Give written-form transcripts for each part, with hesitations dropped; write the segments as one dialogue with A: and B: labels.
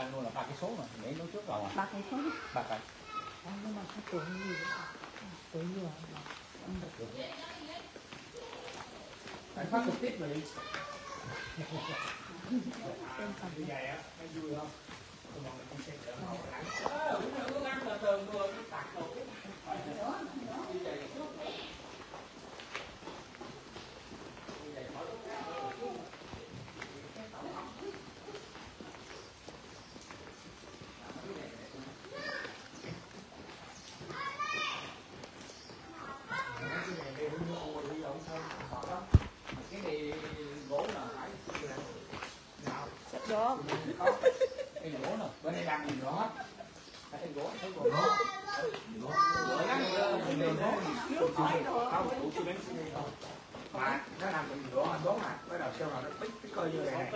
A: ăn luôn là 3 cái số mà, để nấu trước rồi à.
B: 3 cái số.
A: 3 cái.
B: Nhưng mà cái tuổi gì vậy? Tuổi gì vậy?
A: Anh phát trực tiếp rồi đi.
C: Như vậy á, thấy vui không? Tôi mong là con xem đỡ hậu lắm.
A: Cứ ăn từ từ vừa tạt đồ. Cái này gỗ là phải
B: Sắp gió.
A: cái gỗ nè, bên đây đang gì đó. Cái gỗ thấy gỗ.
C: Mà nó làm mình đổ anh đốn mà bắt đầu sau rồi nó tích coi như này.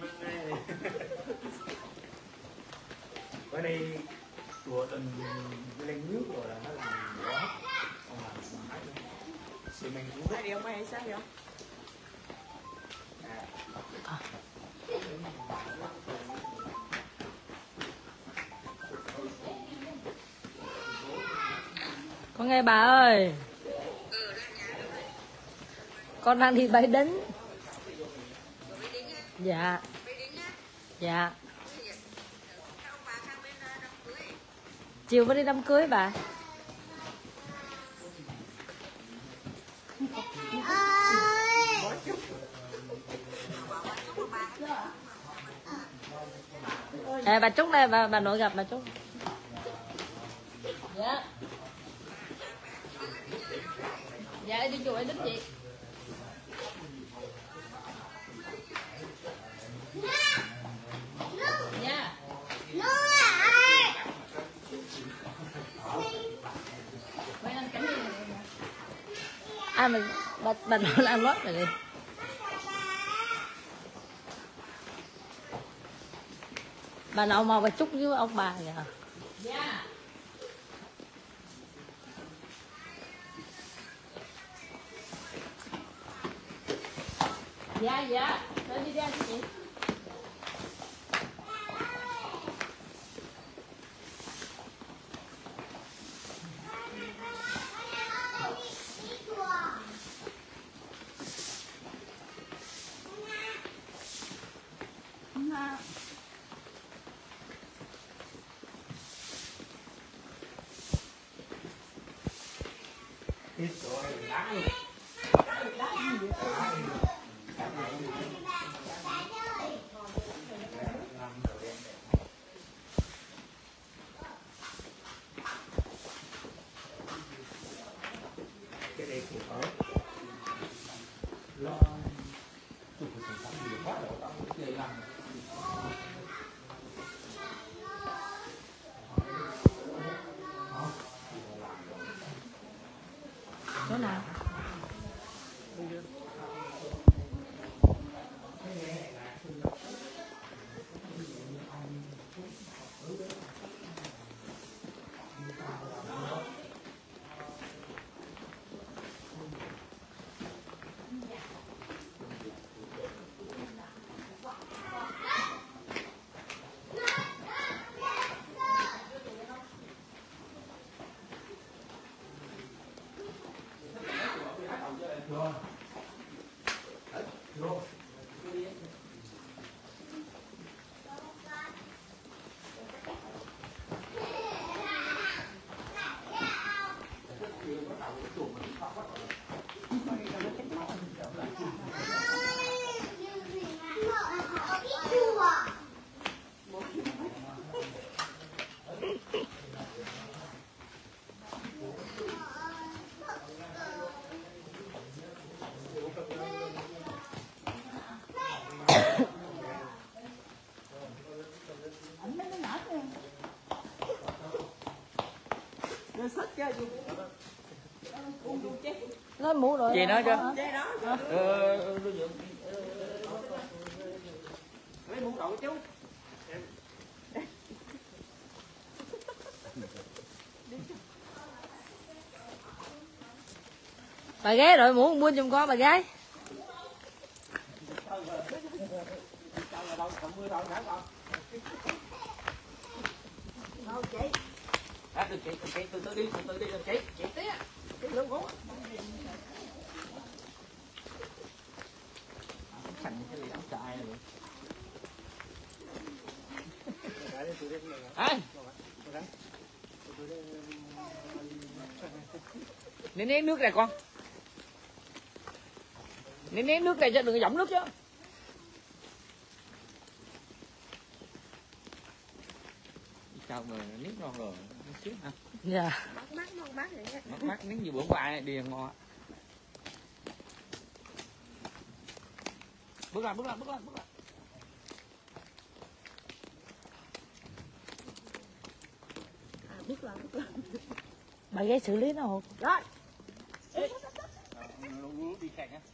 C: Bữa nay chùa đình lên nước rồi là nó làm đổ hết. Còn làm máy xi măng cũng
B: Ai điều mày sao vậy?
D: Con nghe bà ơi. Con đang đi Bái Đính. Dạ. Dạ. Chiều mới đi đám cưới bà. Bà Trúc đây, bà nội gặp bà Trúc. Dạ. Dạ đi chùa Đính chị. Dạ. Mình bà nội làm lót rồi đi. Bà nội màu bà Trúc với ông bà kìa. Dạ. Dạ dạ, lên đi ra chị.
C: Hết rồi, đá luôn. Cái đây thì có lo chụp cái sản phẩm gì quá rồi tao cũng chơi làm.
D: Chỗ nào? Nói mũ rồi.
A: Chị nói cho.
B: Lấy mũ đội chú.
D: Bà gái đội mũ mua giùm con bà gái.
B: Đâu chị.
A: Từ từ đi, chị tía. Cái lưỡng gỗ. Thành cái gì áo dài rồi. Ê. Ném nước này con. Ném nước này cho đừng dõng nước chứ. Sao mà nếp ngon rồi, xíu hả?
D: Dạ.
A: Mát nếm như bữa qua này đi ngon. Bước ra.
B: Bước lại.
D: Bà ghé xử lý nó hột.
B: Rồi.
A: Đi khạc á.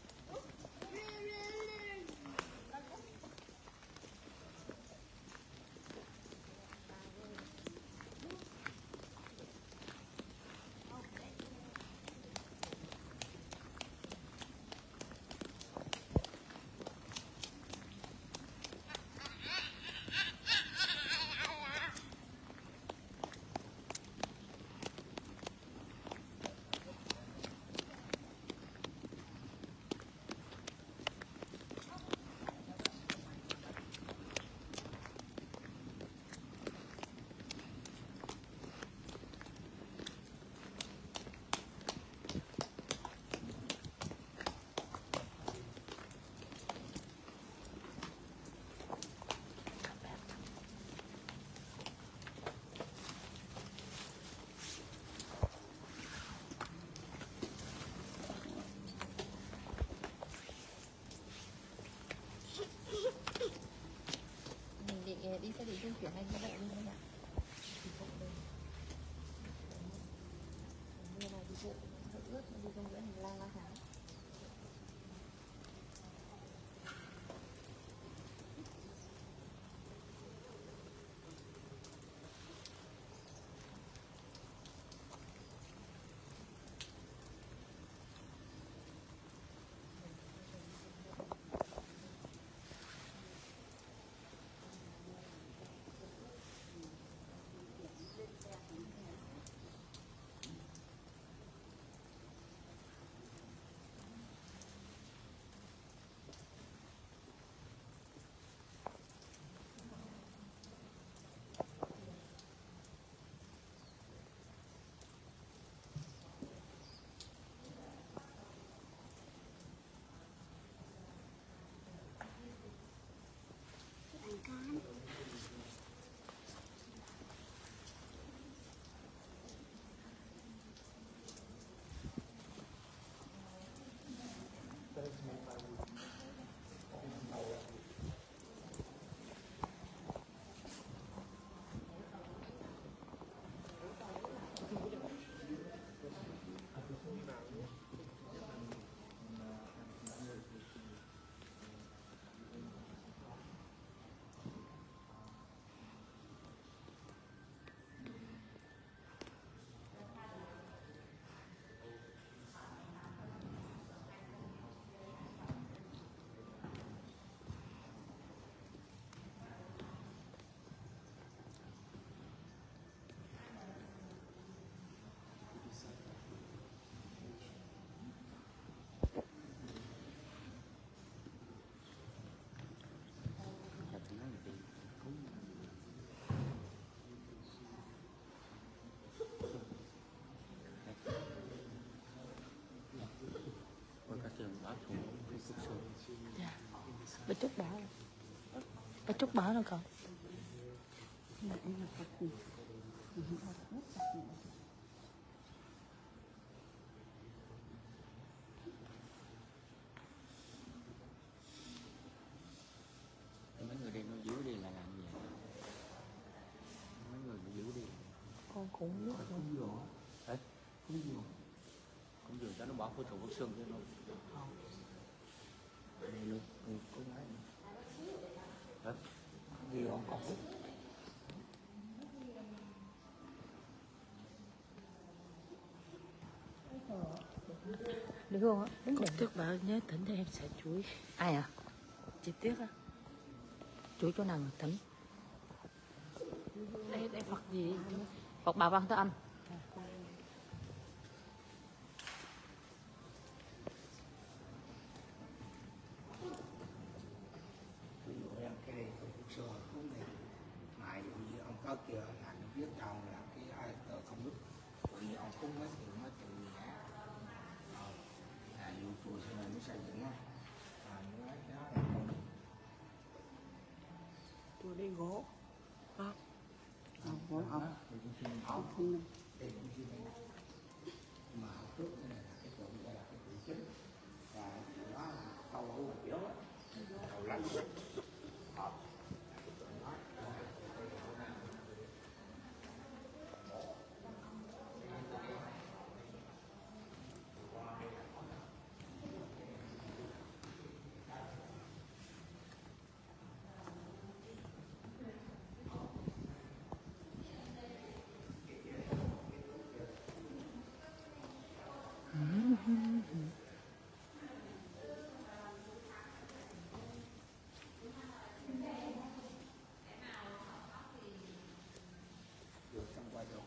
B: Đi xe đi trung chuyển hay như vậy đi nha. Như này đi bộ ướt đi trong giữa hành lang la hả?
D: Bà Trúc bảo. Bà Trúc bảo đâu cậu?
A: Mấy người đem nó dưới đi là làm gì? Mấy người giữ đi.
D: Con cũng biết rồi.
A: Đấy. Cũng vừa cho nó bỏ phẫu thuật bức xương cho nó.
D: Không.
A: Đây luôn, có máy. Đấy. Gì còn có.
D: Được không á? Đúng rồi. Trước bà nhớ tỉnh cho em xả chuối. Ai à? Chị Tiếc á. Chuối chỗ nào mà tỉnh? Đây
B: Phật gì?
D: Phật Bà Văn Thế Âm.
A: Ví dụ em cái này tôi cũng sửa cũng này mà ví dụ như ông có kia là nó viết đầu là cái ai tờ không biết vì ông cũng mới từ nhá là dù chùa sẽ là nó xây dựng á nó nói đó là
B: Chùa đây gỗ. Không. Gỗ
A: không
B: không.
A: đây cũng chưa đây mà trước cái này là cái chỗ đây là cái trụ chính và nó là câu ở ngoài yếu á câu lạnh họp được trong quay được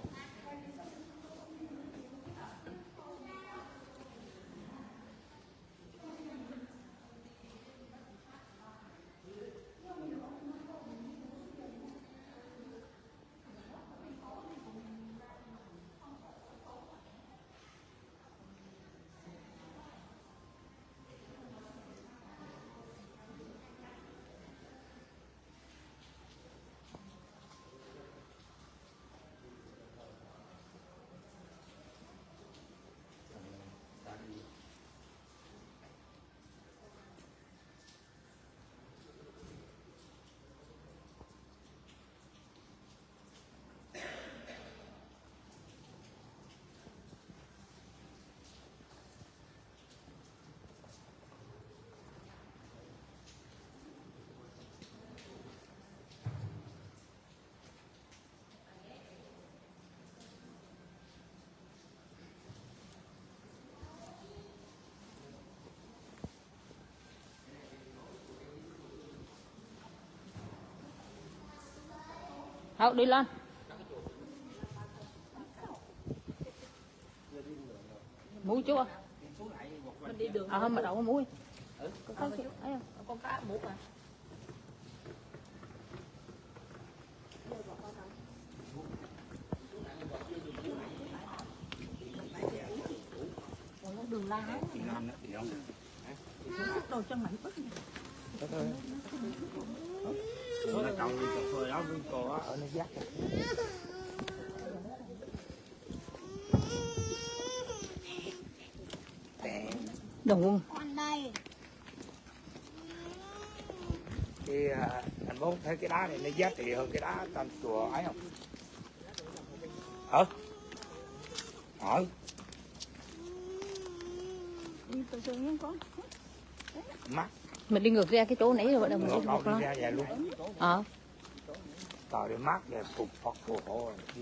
D: Đâu đi lên. Muối chú
B: Mình đi đường.
D: không mà đâu có muối. Có ấy không?
B: Con cá muối à. Đường la hết. Đồ chân mảnh bứt.
C: Nó trồng đi cà phê đó với cô á ở nó dắt.
D: Đồng Quân.
A: thì anh bố thấy cái đá này nó giá trị hơn cái đá tam chùa ấy không hỏi mắt
D: Mình đi ngược ra cái chỗ nãy rồi đâu mà
A: ngược đầu đi ra vậy luôn tao đi mát về phục Phật phù hộ đi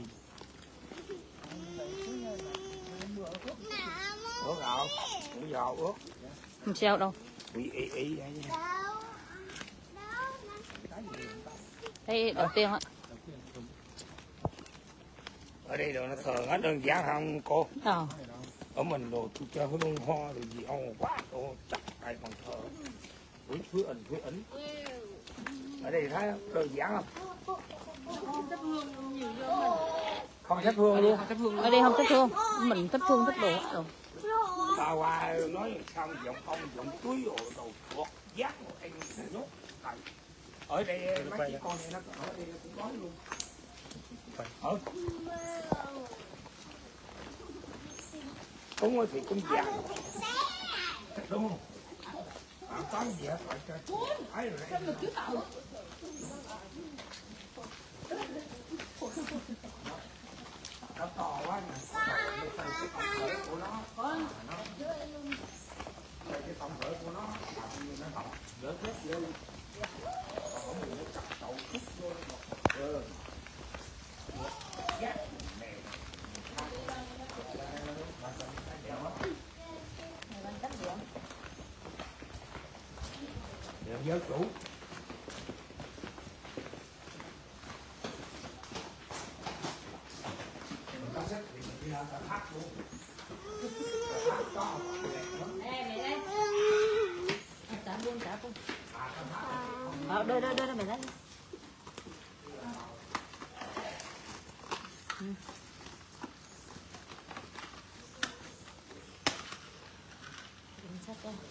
A: ướt nào cũng giò ướt
D: không sao đâu.
A: bị ý vậy
D: Đây đầu tiên á.
A: ở đây đồ nó thường hết đơn giản không cô ở mình đồ tôi chơi với bông hoa rồi gì ông quá đồ chắc ai còn thờ quý ảnh ở đây thấy không? Đơn giản không không thắp hương luôn
D: Ở đây không thắp hương, mình thắp hương thắp đồ hết rồi.
A: tao qua nói xong giọng ông giọng túi rồi đồ thuộc giác một anh nhốt ở đây mấy chị con này nó ở đây cũng có luôn đúng rồi thì cũng vàng đúng không có gì hết phải cho ấy rồi nó to quá nè cái tổng thể của nó cái tổng thể của nó nó học rớt hết vô còn mình nó cặp đầu chút vô giới chủ
D: đưa mày lấy. Sách đây.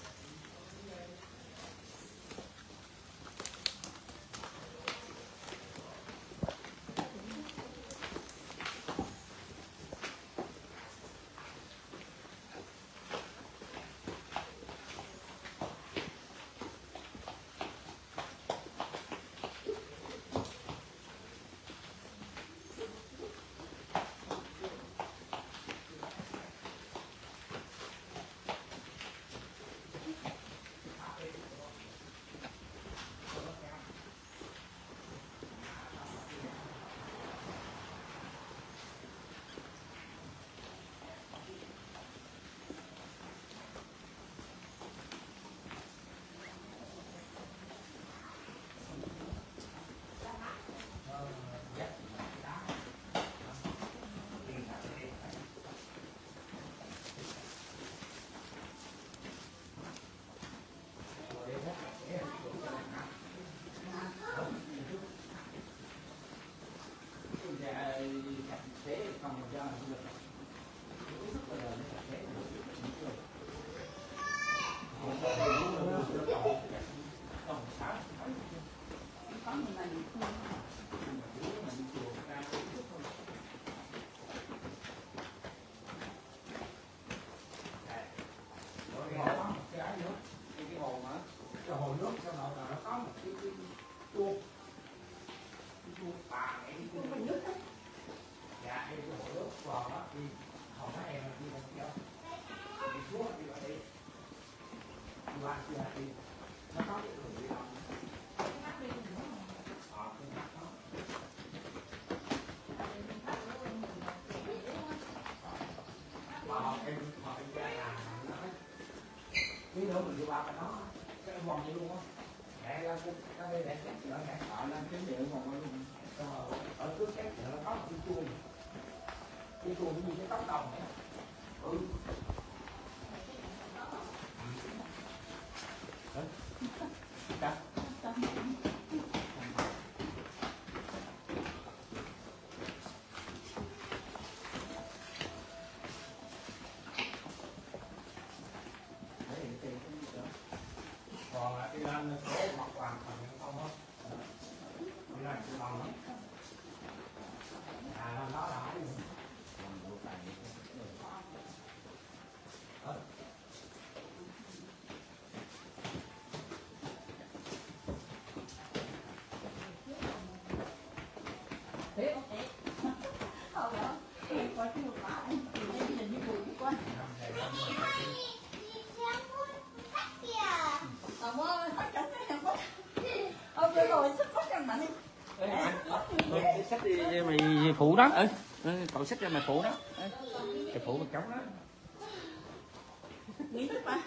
A: Tí nữa mình đi qua cái đó, cái vòng vậy luôn á. Mẹ ra cái đây để xét chợ mẹ sợ lên cái miệng vòng luôn. Ở trước xét chợ nó có một cái chuông. Cái chuông như cái tóc đồng vậy. Ừ. Hả? Còn đi lên số mặt hoàng thành không hết. Đi lên cái lòng đó. Nó là cái gì?
C: Xách đi mày phụ đó. Cậu xách ra mày phụ đó. Mày phụ mày chống đó.
B: Nghĩ chứ ba.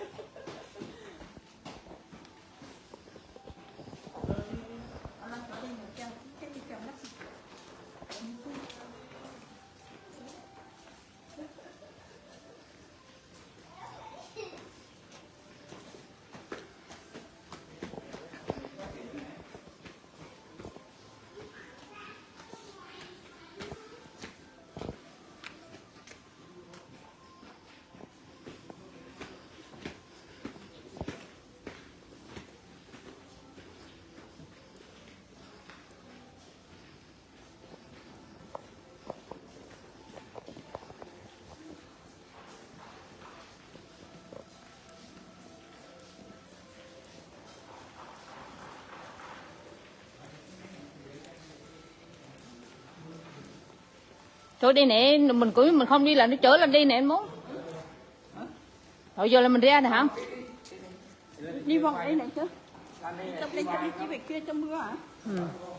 D: Thôi đi nè, mình không đi là nó chở lên đi nè anh muốn. Rồi giờ là mình ra nè hả?
B: Đi vòng đây này chứ. Trong đây chỉ về kia trong mưa hả?
D: Ừ.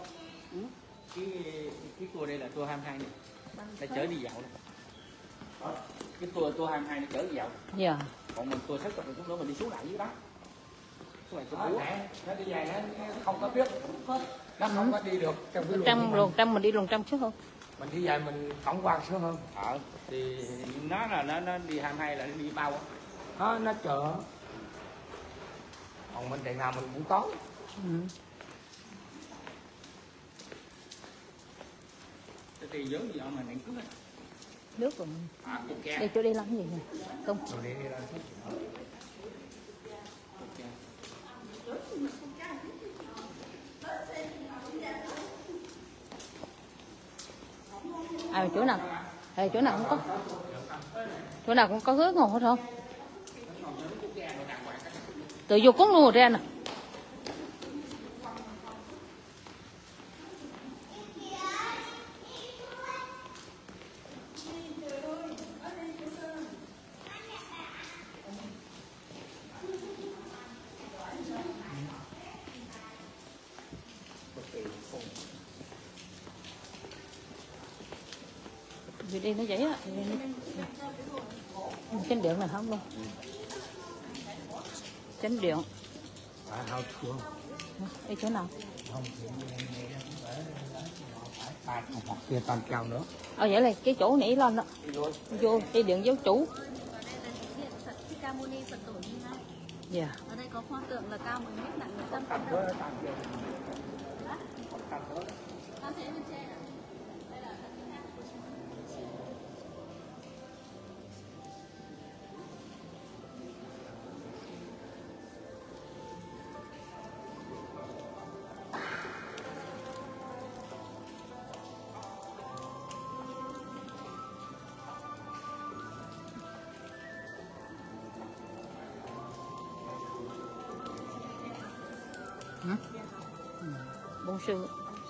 C: Cái tour đây là tour 22 này. Nó chở đi dạo đó. Cái tour 22 nó chở đi dạo.
D: Dạ.
C: Còn mình tour 6 rồi chúng nữa mình đi xuống lại dưới đó. Xuống lại xuống
A: nó đi về nó không có biết. Nó không có đi được trong cái
D: Luồng trăm mình đi luồng trăm trước không?
A: Mình đi về mình tổng quan sớm hơn.
C: Thì nó là nó đi 22 là nó đi bao á.
A: Nó chở. Còn mình ngày nào mình cũng có.
D: Ừ.
C: Cái tiền giống gì ông mà nặng cướp á.
D: Nước rồi.
C: À, cục ke.
D: Đây chỗ đi làm cái gì nè? Không.
C: Rồi đi ra chút.
D: À chỗ nào? Đây chỗ nào cũng có. Chỗ nào cũng có hướng ngồi hết không? Tự vô cúng luôn ra nè. Vì đi nó vậy á. Chánh điện này không luôn. Chánh điện.
A: Hao thương.
D: Đi chỗ nào?
A: Không, hoặc kia toàn keo nữa.
D: Vậy là cái chỗ nãy lên đó. Vô đi điện giáo chủ.
B: Thích Ca Mâu Ni Phật Tổ Như Lai.
D: Dạ.
B: Ở đây có pho tượng là cao 10 mét, nặng 100
A: Tạm
B: cân.
A: tới, tạm kia. Tạm tới.
B: Con thấy bên trên ạ. Đây là Phật Như Lai.
D: Bông sư.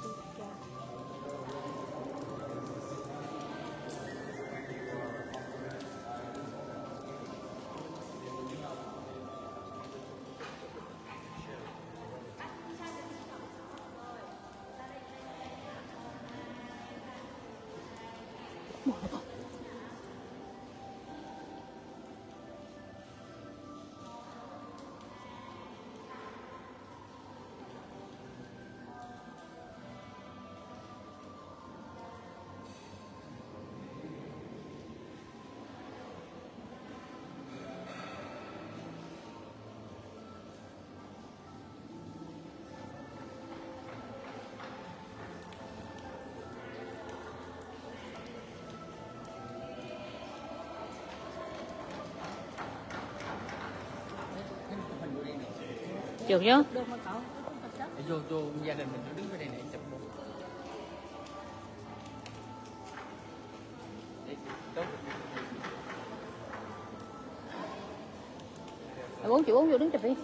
D: Được chứ?
B: Được mà cậu.
C: Vô gia đình mình đứng ở đây này chụp bộ.
D: Bốn triệu bốn vô đứng chụp đi.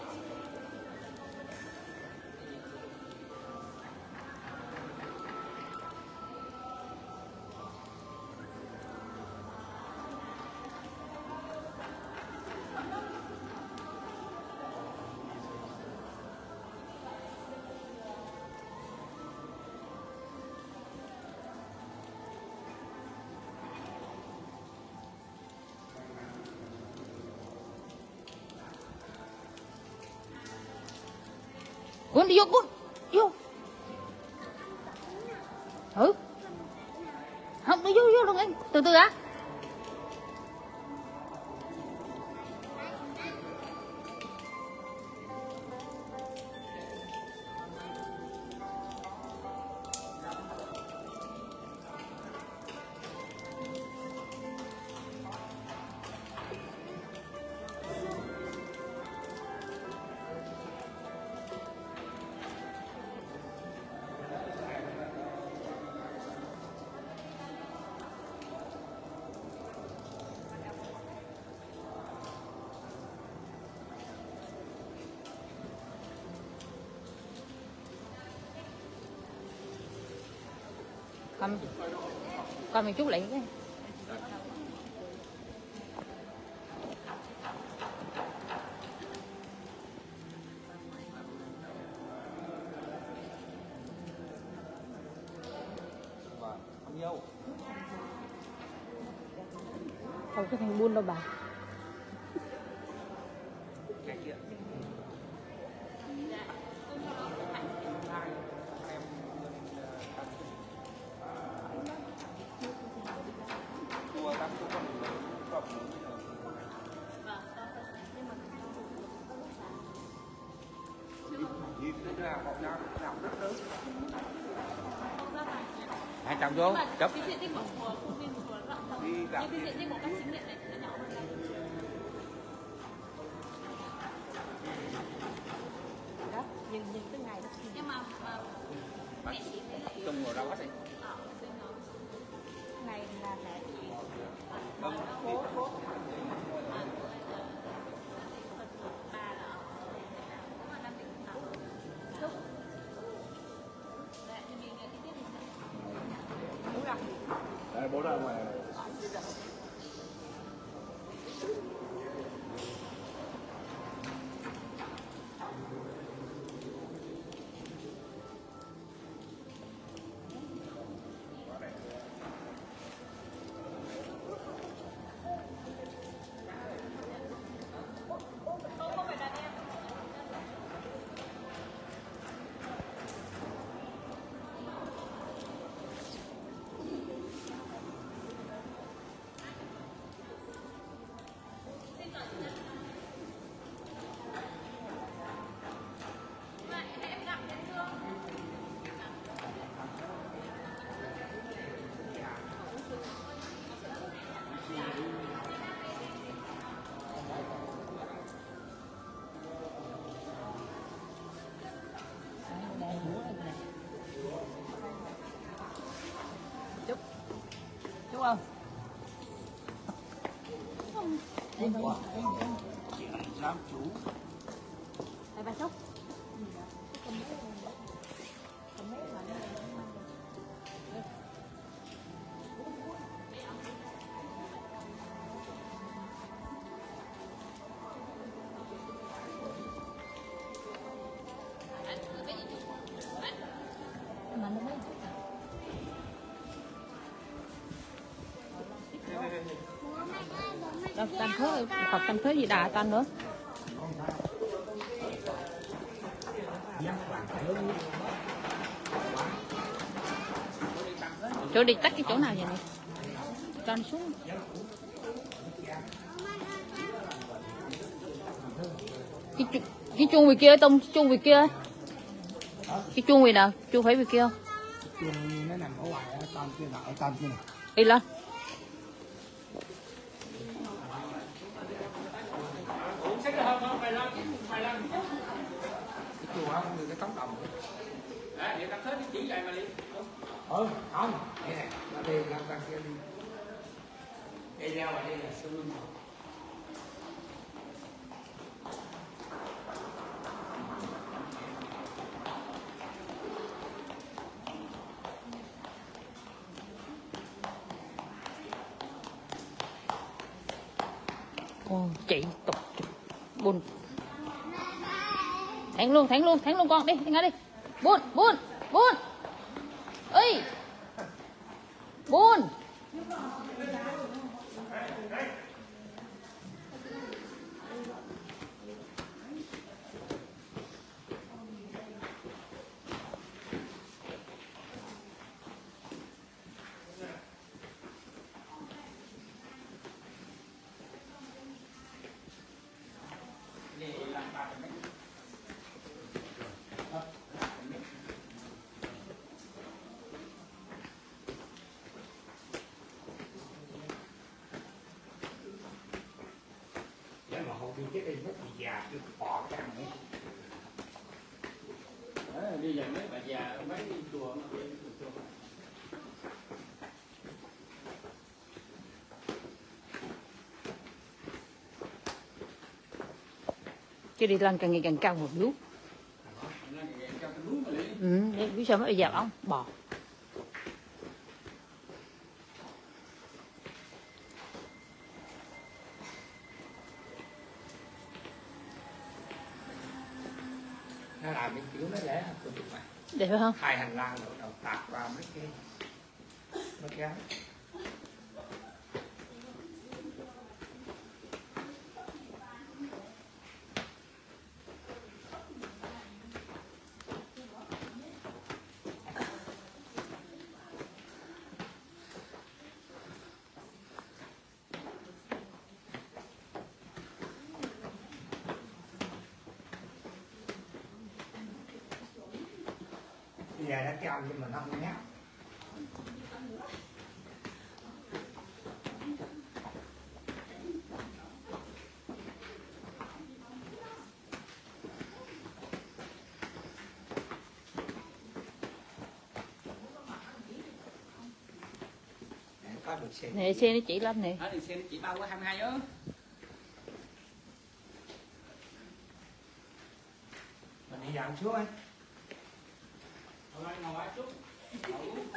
D: Cuốn đi vô, cuốn vô. Không, đi vô luôn anh, từ từ á. Con mình chút lại cái.
C: Không vô.
D: Không có thằng buôn đâu bà.
C: Hai chồng vô chụp.
B: Cái diện tích của khuôn viên của rộng rộng.
C: Đi gặp.
B: Nhưng cái diện tích của các sinh nghiệm này thì nó nhỏ hơn đây. Đó, nhìn cái ngày đó. Nhưng mà mẹ chị thấy là
C: Tung vào đâu hết đi.
B: này là mẹ chị
C: Vâng.
B: phố
C: Đây bố ra ngoài.
D: Chúc không?
A: Làm chủ.
B: Đây bà Trúc.
D: Đâu, tan thớ, học tan thớ gì đà tan nữa. Chỗ đi tắt cái chỗ nào vậy này? Cho nó xuống. Cái chuông về kia, tông chuông về kia. Cái chuông về nào? Chuông phải về kia không?
A: Chuông nó nằm ở ngoài, ở trong kia nào, ở trong kia này.
D: Đi lên.
A: Cái chuông không, như cái tóc đồng.
C: Vậy ta thấy chỉ vậy mà đi.
A: Không, đây này, nó đi, làm ra kia đi. Đây leo vào đây là sư lưng.
D: Ồ, chị tục buồn. Thắng luôn con, đi ngã đi. Buồn. Ơi. Buồn.
A: Mà không đi chết đi mất thì già cứ bỏ cái ăn nữa.
C: Đi dần mấy bà già mấy đi chùa mà đi chùa.
D: Chứ đi lên càng ngày càng cao một lúc. Biết sao mới dẹp ông bò.
A: Nó làm cái kiểu nó lẽ tôi chụp này.
D: Đẹp phải không?
A: Hai hành lang rồi đầu tạt qua mấy cái bây giờ đã cho nhưng mà nó không nhát. bao được xe.
D: Nè xe nó chỉ lắm nè.
E: Đó thì xe chỉ bao có 22 á.
A: Mình đi dạo xuống anh.
E: Ngồi chút.